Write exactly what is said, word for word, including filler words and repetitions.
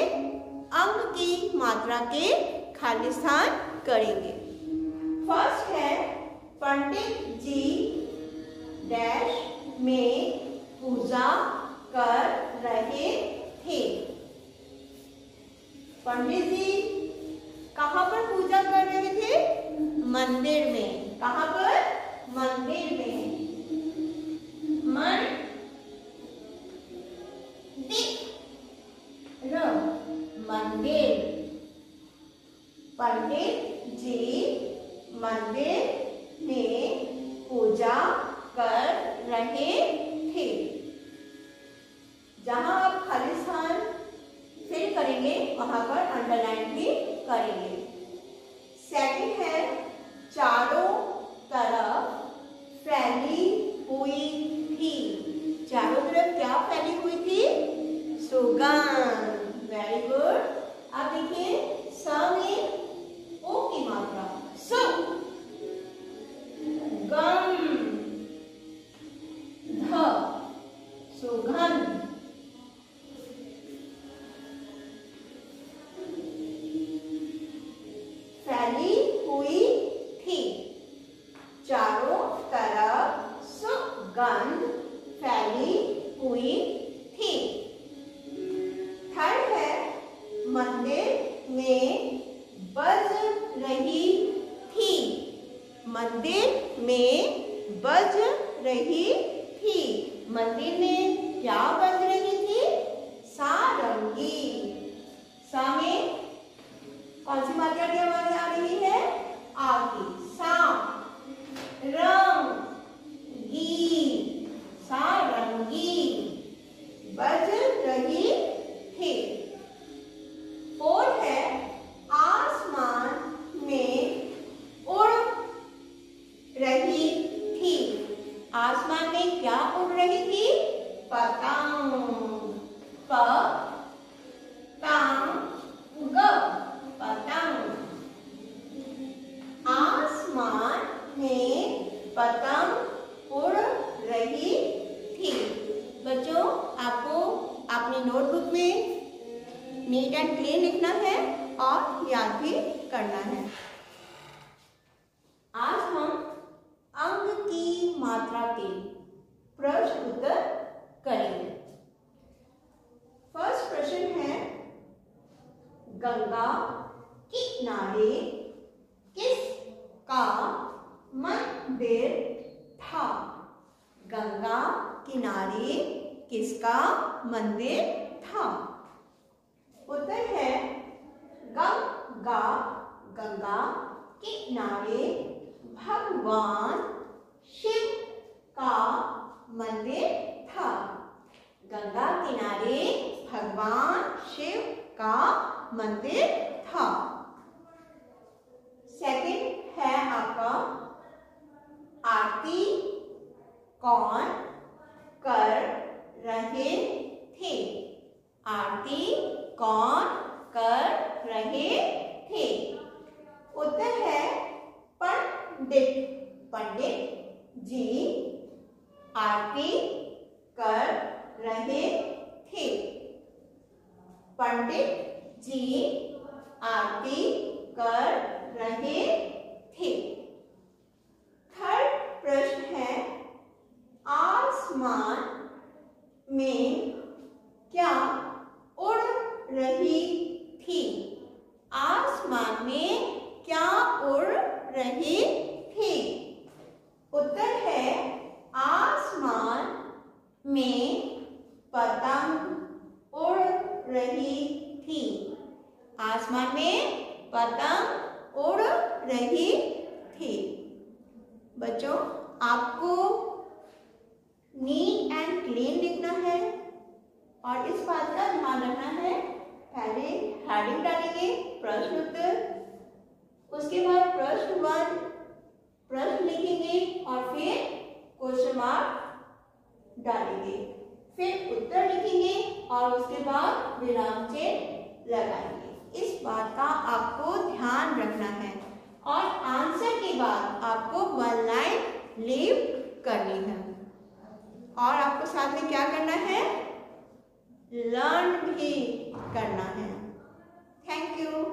अंग की मात्रा के खाली स्थान करेंगे। फर्स्ट है पंडित जी डैश में पूजा कर रहे थे। पंडित जी कहाँ पर पूजा कर रहे थे? मंदिर में। कहाँ पर? मंदिर में। मंदिर मंदिर। पंडित जी मंदिर में पूजा कर रहे थे। जहां आप खाली स्थान फिल करेंगे वहां पर अंडरलाइन भी करेंगे। सेकंड है चारों तरफ फैली हुई थी। चारों तरफ क्या फैली हुई थी? सुगंध। Very good. अब देखिए स में ओ की मात्रा सु गंध ध सुगंध। फैली हुई थी। चारों तरफ सुगंध फैली हुई थी। थर्ड है मंदिर में बज रही थी। मंदिर में बज रही थी। मंदिर में क्या बज रही थी? सारंगी। सा में कौन सी मात्रा की आवाज आ रही है? आ की। सा रंग गी सारंगी बज रही थी। और है आसमान में उड़ रही थी। आसमान में क्या उड़ रही थी? पतंग। प तंग पतंग। आसमान में पतंग उड़ रही थी। बच्चों आपको अपनी नोटबुक में नीट एंड क्लीन लिखना है और याद भी करना है। आज हम अंग की मात्रा के प्रश्न उत्तर करेंगे। फर्स्ट प्रश्न है गंगा किनारे किसका मंदिर था? गंगा किनारे किसका मंदिर था? उत्तर है गंगा गंगा किनारे भगवान शिव का मंदिर था। गंगा किनारे भगवान शिव का मंदिर था। सेकंड है आपका आरती कौन कर रहे थे? आरती कौन कर रहे थे? उत्तर है पंडित। पंडित जी आरती कर रहे थे। पंडित जी आरती कर रहे थे। थर्ड प्रश्न है आसमान में क्या उड़ रही थी? आसमान में क्या उड़ रही थी? उत्तर है आसमान में पतंग उड़ रही थी। आसमान में पतंग उड़ रही थी। बच्चों आपको नीट एंड क्लीन लिखना है और इस बात का ध्यान रखना है पहले हेडिंग डालेंगे प्रश्न उत्तर, उसके बाद प्रश्न वन प्रश्न लिखेंगे और फिर क्वेश्चन मार्क डालेंगे, फिर उत्तर लिखेंगे और उसके बाद विराम चिन्ह लगाएंगे। इस बात का आपको ध्यान रखना है और आंसर के बाद आपको वन लाइन लीव करनी है और आपको साथ में क्या करना है, लर्न भी करना है। Thank you.